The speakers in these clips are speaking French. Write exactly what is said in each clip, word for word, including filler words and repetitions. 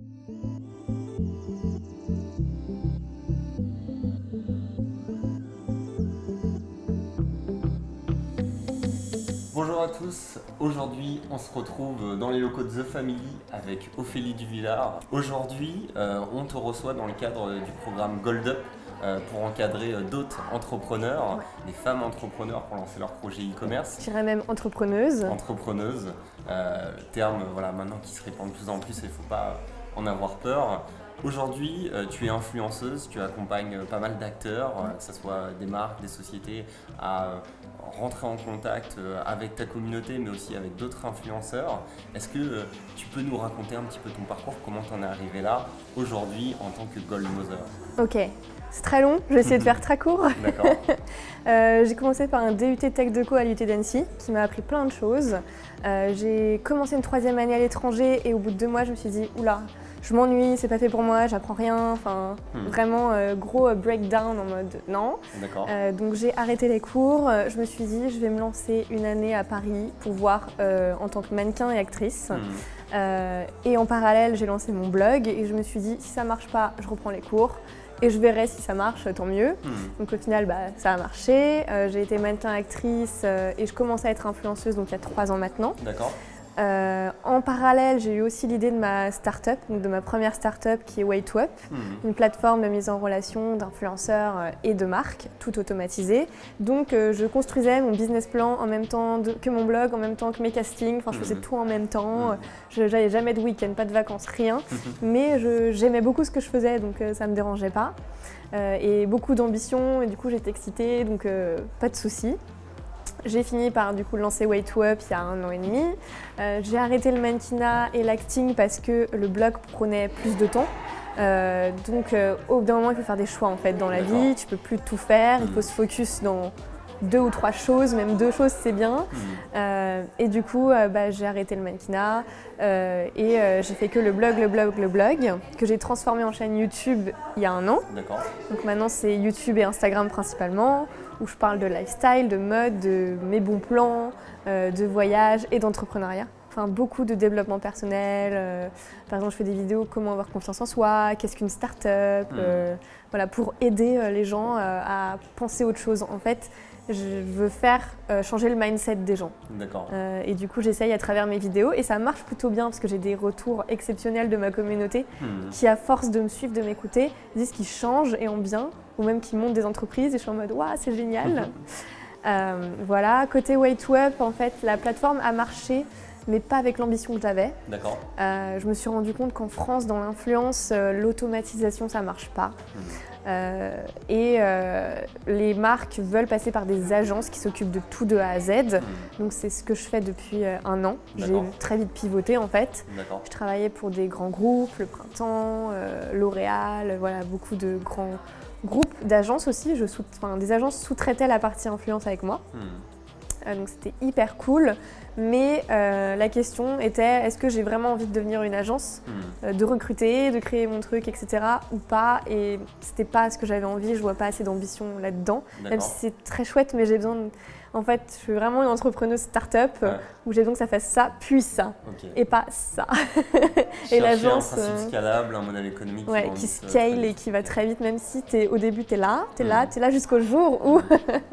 Bonjour à tous, aujourd'hui on se retrouve dans les locaux de The Family avec Ophélie Duvillard. Aujourd'hui euh, on te reçoit dans le cadre du programme Gold Up euh, pour encadrer euh, d'autres entrepreneurs, ouais. des femmes entrepreneurs pour lancer leur projet e-commerce. Je dirais même entrepreneuse. Entrepreneuse, euh, terme voilà, maintenant qui se répand de plus en plus et il ne faut pas en avoir peur. Aujourd'hui, euh, tu es influenceuse, tu accompagnes pas mal d'acteurs, euh, que ce soit des marques, des sociétés, à euh, rentrer en contact euh, avec ta communauté, mais aussi avec d'autres influenceurs. Est-ce que euh, tu peux nous raconter un petit peu ton parcours, comment tu en es arrivé là, aujourd'hui, en tant que Gold Mother? Ok, c'est très long, je vais essayer de faire très court. D'accord. euh, j'ai commencé par un D U T Tech Deco à l'U T d'Annecy, qui m'a appris plein de choses. Euh, j'ai commencé une troisième année à l'étranger et au bout de deux mois, je me suis dit, oula, je m'ennuie, c'est pas fait pour moi, j'apprends rien, enfin hmm. vraiment euh, gros breakdown en mode non. D'accord. Euh, donc j'ai arrêté les cours, je me suis dit je vais me lancer une année à Paris pour voir euh, en tant que mannequin et actrice. Hmm. Euh, et en parallèle j'ai lancé mon blog et je me suis dit si ça marche pas, je reprends les cours. Et je verrai si ça marche, tant mieux. Hmm. Donc au final, bah, ça a marché. Euh, j'ai été mannequin-actrice euh, et je commence à être influenceuse donc il y a trois ans maintenant. D'accord. Euh, en parallèle, j'ai eu aussi l'idée de ma start-up, donc de ma première start-up qui est Way to Up, mmh. une plateforme de mise en relation d'influenceurs et de marques, tout automatisé. Donc euh, je construisais mon business plan en même temps de, que mon blog, en même temps que mes castings, enfin je faisais mmh. tout en même temps. Mmh. Je n'avais jamais de week-end, pas de vacances, rien. Mmh. Mais j'aimais beaucoup ce que je faisais, donc euh, ça ne me dérangeait pas. Euh, et beaucoup d'ambition, et du coup j'étais excitée, donc euh, pas de soucis. J'ai fini par du coup lancer Way to Up il y a un an et demi. Euh, j'ai arrêté le mannequinat et l'acting parce que le blog prenait plus de temps. Euh, donc euh, au bout d'un moment il faut faire des choix en fait dans la vie, tu peux plus tout faire, mmh. il faut se focus dans deux ou trois choses, même deux choses c'est bien. Mmh. Euh, et du coup euh, bah, j'ai arrêté le mannequinat euh, et euh, j'ai fait que le blog, le blog, le blog que j'ai transformé en chaîne YouTube il y a un an. Donc maintenant c'est YouTube et Instagram principalement, où je parle de lifestyle, de mode, de mes bons plans, euh, de voyage et d'entrepreneuriat. Enfin, beaucoup de développement personnel. Euh, par exemple, je fais des vidéos comment avoir confiance en soi, qu'est-ce qu'une start-up, mmh. euh, voilà, pour aider euh, les gens euh, à penser autre chose. En fait, je veux faire euh, changer le mindset des gens. D'accord. Euh, et du coup, j'essaye à travers mes vidéos et ça marche plutôt bien parce que j'ai des retours exceptionnels de ma communauté mmh. qui, à force de me suivre, de m'écouter, disent qu'ils changent et en bien, ou même qu'ils montent des entreprises et je suis en mode « waouh, c'est génial ». Euh, voilà, côté Way to Up, en fait, la plateforme a marché, mais pas avec l'ambition que j'avais. D'accord. Euh, je me suis rendu compte qu'en France, dans l'influence, euh, l'automatisation, ça marche pas. Mmh. Euh, et euh, les marques veulent passer par des agences qui s'occupent de tout de A à Z. Mmh. Donc c'est ce que je fais depuis euh, un an. J'ai très vite pivoté en fait. Je travaillais pour des grands groupes, le Printemps, euh, L'Oréal, voilà, beaucoup de grands groupes d'agences aussi. Je sous, enfin, des agences sous-traitaient la partie influence avec moi. Mmh. Euh, donc c'était hyper cool, mais euh, la question était est-ce que j'ai vraiment envie de devenir une agence, mmh. euh, de recruter, de créer mon truc, et cetera ou pas, et c'était pas ce que j'avais envie, je vois pas assez d'ambition là-dedans, même si c'est très chouette, mais j'ai besoin de... En fait, je suis vraiment une entrepreneuse start-up ouais. où j'ai besoin que ça fasse ça, puis ça, okay. et pas ça. Et l'agence, un principe euh... scalable, un modèle économique ouais, qui, qui scale et qui va très vite, même si es, au début tu es là, tu es mmh. là, tu es là jusqu'au jour où...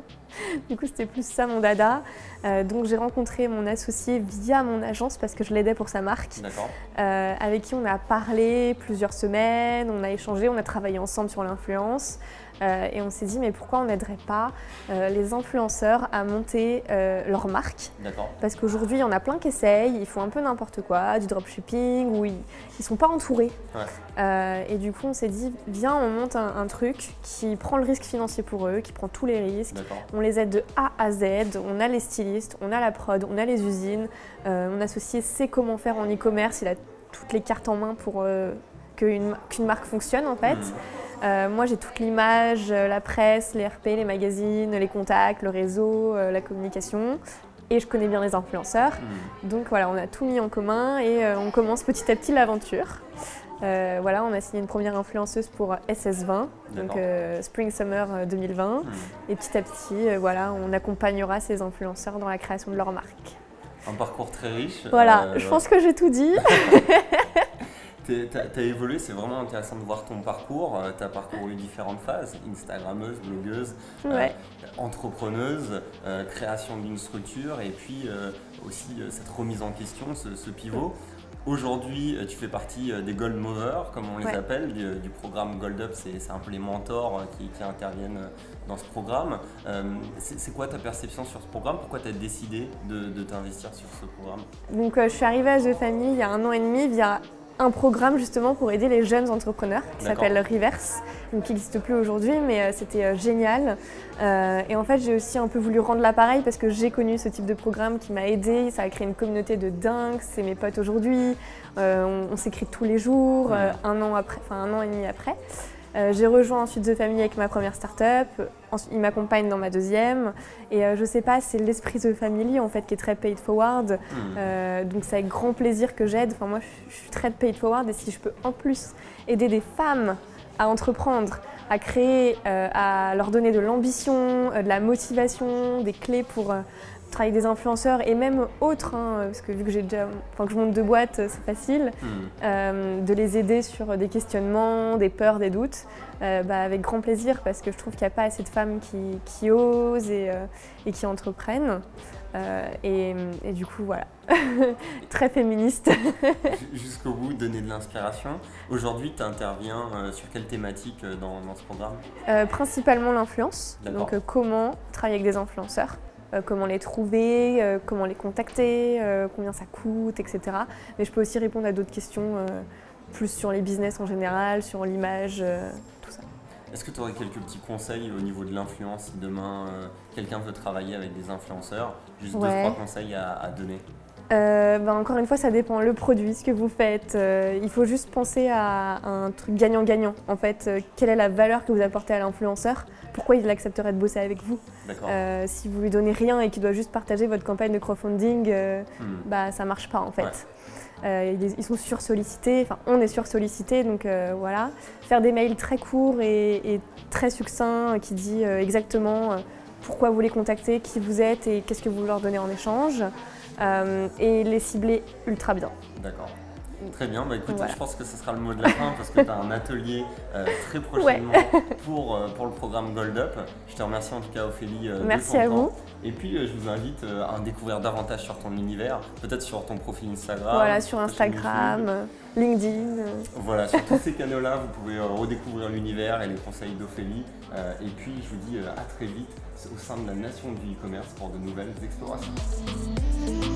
Du coup, c'était plus ça mon dada. Euh, donc, j'ai rencontré mon associé via mon agence parce que je l'aidais pour sa marque. Euh, avec qui on a parlé plusieurs semaines, on a échangé, on a travaillé ensemble sur l'influence. Euh, et on s'est dit, mais pourquoi on n'aiderait pas euh, les influenceurs à monter euh, leur marque? Parce qu'aujourd'hui, il y en a plein qui essayent, ils font un peu n'importe quoi, du dropshipping, ou ils ne sont pas entourés. Ouais. Euh, et du coup, on s'est dit, viens, on monte un, un truc qui prend le risque financier pour eux, qui prend tous les risques. On les aide de A à Z, on a les stylistes, on a la prod, on a les usines. Euh, mon associé sait comment faire en e-commerce, il a toutes les cartes en main pour euh, qu'une qu'une marque fonctionne en fait. Mmh. Euh, moi, j'ai toute l'image, la presse, les R P, les magazines, les contacts, le réseau, euh, la communication. Et je connais bien les influenceurs. Mmh. Donc voilà, on a tout mis en commun et euh, on commence petit à petit l'aventure. Euh, voilà, on a signé une première influenceuse pour S S vingt, donc euh, Spring Summer deux mille vingt. Mmh. Et petit à petit, euh, voilà, on accompagnera ces influenceurs dans la création de leur marque. Un parcours très riche. Voilà, euh, je pense que j'ai tout dit. Tu as évolué, c'est vraiment intéressant de voir ton parcours. Tu as parcouru différentes phases, Instagrammeuse, blogueuse, ouais. euh, entrepreneuse, euh, création d'une structure et puis euh, aussi euh, cette remise en question, ce, ce pivot. Aujourd'hui, tu fais partie des Gold Movers, comme on les ouais. appelle, du, du programme Gold Up. C'est un peu les mentors qui, qui interviennent dans ce programme. Euh, c'est quoi ta perception sur ce programme? Pourquoi tu as décidé de, de t'investir sur ce programme? Donc, euh, je suis arrivée à The Family il y a un an et demi via un programme justement pour aider les jeunes entrepreneurs qui s'appelle Reverse, donc qui n'existe plus aujourd'hui, mais euh, c'était euh, génial. Euh, et en fait, j'ai aussi un peu voulu rendre l'appareil parce que j'ai connu ce type de programme qui m'a aidée. Ça a créé une communauté de dingue, c'est mes potes aujourd'hui. Euh, on on s'écrit tous les jours, euh, un an après, enfin un an et demi après. Euh, j'ai rejoint ensuite The Family avec ma première start-up, ensuite il m'accompagne dans ma deuxième et euh, je sais pas, c'est l'esprit The Family en fait qui est très paid forward, mmh. euh, donc c'est avec grand plaisir que j'aide. Enfin moi je, je suis très paid forward et si je peux en plus aider des femmes à entreprendre, à créer, euh, à leur donner de l'ambition, euh, de la motivation, des clés pour euh, travailler avec des influenceurs et même autres, hein, parce que vu que j'ai déjà, enfin que je monte deux boîtes, c'est facile, mmh. euh, de les aider sur des questionnements, des peurs, des doutes, euh, bah, avec grand plaisir parce que je trouve qu'il n'y a pas assez de femmes qui, qui osent et, euh, et qui entreprennent. Euh, et, et du coup, voilà, très féministe. Jusqu'au bout, donner de l'inspiration. Aujourd'hui, tu interviens euh, sur quelle thématique euh, dans, dans ce programme? euh, Principalement l'influence, donc euh, comment travailler avec des influenceurs. Euh, comment les trouver, euh, comment les contacter, euh, combien ça coûte, et cetera. Mais je peux aussi répondre à d'autres questions, euh, plus sur les business en général, sur l'image, euh, tout ça. Est-ce que tu aurais quelques petits conseils au niveau de l'influence si demain euh, quelqu'un veut travailler avec des influenceurs? Juste ouais. deux, trois conseils à, à donner. Euh, bah encore une fois, ça dépend le produit, ce que vous faites. Euh, il faut juste penser à un truc gagnant-gagnant. En fait, euh, quelle est la valeur que vous apportez à l'influenceur? Pourquoi il accepterait de bosser avec vous? euh, Si vous lui donnez rien et qu'il doit juste partager votre campagne de crowdfunding, euh, hmm. bah ça marche pas en fait. Ouais. Euh, ils, ils sont sursollicités, enfin on est sursollicité, donc euh, voilà. Faire des mails très courts et, et très succincts qui dit euh, exactement euh, pourquoi vous les contactez, qui vous êtes et qu'est-ce que vous leur donnez en échange. Euh, et les cibler ultra bien. D'accord. Très bien, bah écoute, voilà. Je pense que ce sera le mot de la fin parce que tu as un atelier euh, très prochainement ouais. pour, euh, pour le programme Gold Up. Je te remercie en tout cas Ophélie euh, Merci de ton à temps. vous. Et puis euh, je vous invite euh, à découvrir davantage sur ton univers, peut-être sur ton profil Instagram. Voilà, sur Instagram, LinkedIn. Voilà, sur tous ces canaux-là, vous pouvez euh, redécouvrir l'univers et les conseils d'Ophélie. Euh, et puis je vous dis euh, à très vite au sein de la nation du e-commerce pour de nouvelles explorations.